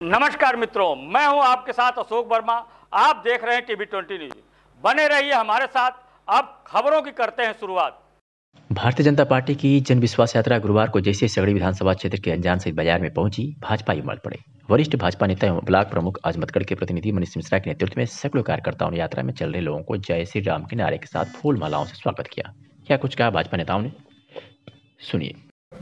नमस्कार मित्रों, मैं हूं आपके साथ अशोक वर्मा। आप देख रहे हैं टीवी 20 न्यूज। बने रहिए हमारे साथ। अब खबरों की करते हैं शुरुआत। भारतीय जनता पार्टी की जन विश्वास यात्रा गुरुवार को जैसे सगड़ी विधानसभा क्षेत्र के अनजान सहित बाजार में पहुंची, भाजपा उमड़ पड़े। वरिष्ठ भाजपा नेता एवं ब्लॉक प्रमुख आजमतगढ़ के प्रतिनिधि मनीष मिश्रा के नेतृत्व में सैकड़ों कार्यकर्ताओं ने यात्रा में चल रहे लोगों को जय श्री राम के नारे के साथ फूल मालाओं से स्वागत किया। क्या कुछ कहा भाजपा नेताओं ने, सुनिए।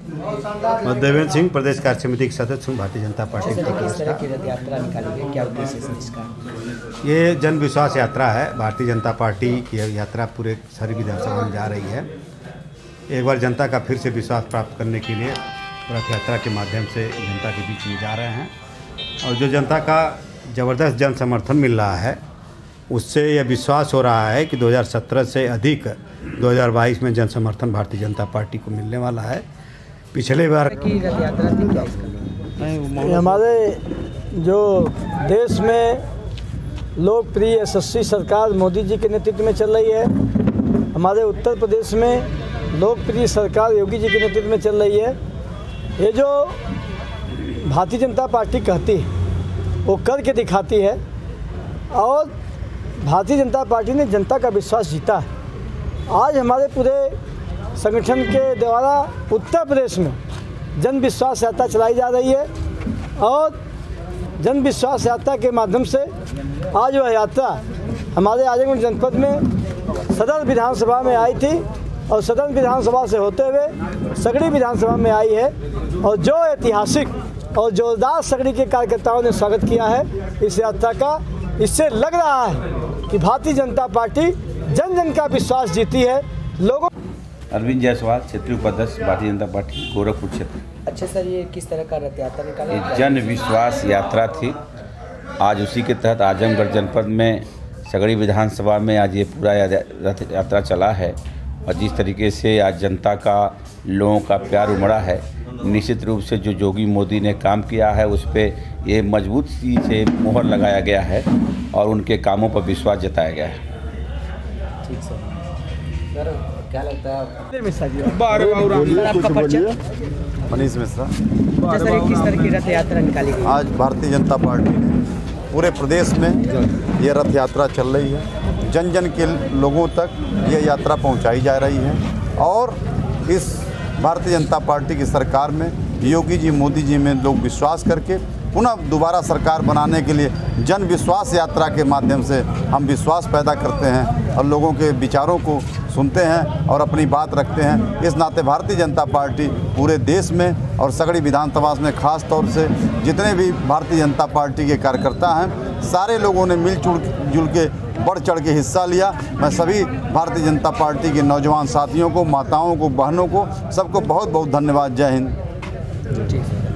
मैं देवेंद्र सिंह, प्रदेश कार्य समिति के सदस्य हूँ, भारतीय जनता पार्टी किस तरह की रथ यात्रा निकाली गई, क्या उद्देश्य है इसका? ये जन विश्वास यात्रा है। भारतीय जनता पार्टी की यात्रा पूरे सारी विधानसभा में जा रही है। एक बार जनता का फिर से विश्वास प्राप्त करने के लिए रथ यात्रा के माध्यम से जनता के बीच में जा रहे हैं और जो जनता का ज़बरदस्त जन समर्थन मिल रहा है, उससे यह विश्वास हो रहा है कि 2017 से अधिक 2022 में जन समर्थन भारतीय जनता पार्टी को मिलने वाला है। पिछले बार की रथ यात्रा थी, क्या इसका? हमारे जो देश में लोकप्रिय यशस्वी सरकार मोदी जी के नेतृत्व में चल रही है, हमारे उत्तर प्रदेश में लोकप्रिय सरकार योगी जी के नेतृत्व में चल रही है। ये जो भारतीय जनता पार्टी कहती है वो करके दिखाती है और भारतीय जनता पार्टी ने जनता का विश्वास जीता है। आज हमारे पूरे संगठन के द्वारा उत्तर प्रदेश में जन विश्वास यात्रा चलाई जा रही है और जन विश्वास यात्रा के माध्यम से आज वह यात्रा हमारे आजमगढ़ जनपद में सदर विधानसभा में आई थी और सदर विधानसभा से होते हुए सगड़ी विधानसभा में आई है और जो ऐतिहासिक और जोरदार सगड़ी के कार्यकर्ताओं ने स्वागत किया है इस यात्रा का। इससे लग रहा है कि भारतीय जनता पार्टी जन जन का विश्वास जीती है। लोगों अरविंद जायसवाल, क्षेत्रीय उपाध्यक्ष भारतीय जनता पार्टी गोरखपुर क्षेत्र। अच्छा सर, ये किस तरह का रथ यात्रा निकाला? ये जन विश्वास यात्रा थी। आज उसी के तहत आजमगढ़ जनपद में सगड़ी विधानसभा में आज ये पूरा रथ यात्रा चला है और जिस तरीके से आज जनता का लोगों का प्यार उमड़ा है, निश्चित रूप से जो योगी मोदी ने काम किया है उस पर ये मजबूत से मोहर लगाया गया है और उनके कामों पर विश्वास जताया गया है। ठीक सर, क्या लगता है आपका परिचय? मनीष मिश्रा। अच्छा सर, किस तरह की रथ यात्रा निकाली गई? आज भारतीय जनता पार्टी ने पूरे प्रदेश में ये रथ यात्रा चल रही है। जन जन के लोगों तक ये यात्रा पहुंचाई जा रही है और इस भारतीय जनता पार्टी की सरकार में योगी जी मोदी जी में लोग विश्वास करके पुनः दोबारा सरकार बनाने के लिए जन विश्वास यात्रा के माध्यम से हम विश्वास पैदा करते हैं और लोगों के विचारों को सुनते हैं और अपनी बात रखते हैं। इस नाते भारतीय जनता पार्टी पूरे देश में और सगड़ी विधानसभा में खास तौर से जितने भी भारतीय जनता पार्टी के कार्यकर्ता हैं, सारे लोगों ने मिलजुल के बढ़ चढ़ के हिस्सा लिया। मैं सभी भारतीय जनता पार्टी के नौजवान साथियों को, माताओं को, बहनों को, सबको बहुत बहुत धन्यवाद। जय हिंद।